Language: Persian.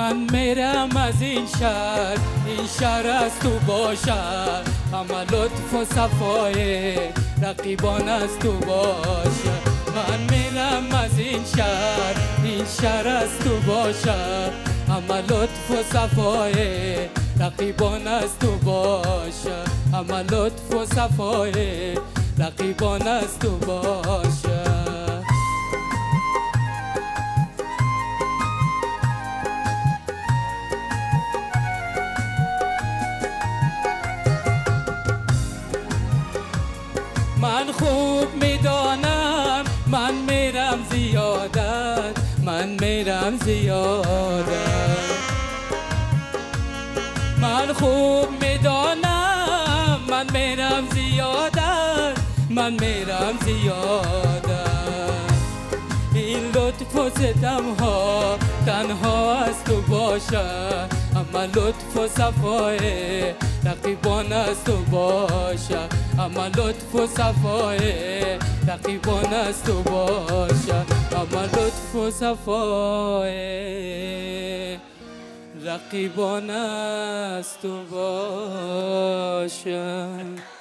من میرم از این شهر از تو باشد، همه لطف و صفای رقیبان از تو باشد. من میرم از این شهر از تو باشد، همه لطف و صفای رقیبان از تو باشد، همه لطف و صفای رقیبان از تو باشد. من خوب میدانم من میرم زیادت، من میرم زیادت. من خوب میدانم من میرم زیادت، من میرم زیادت. این لطف و ستم ها تنها از تو باشد، اما لطف و صفای رقیبان از تو باشد، اما لطف و صفای رقیبان از تو باشد، اما لطف و صفای رقیبان از تو باشد.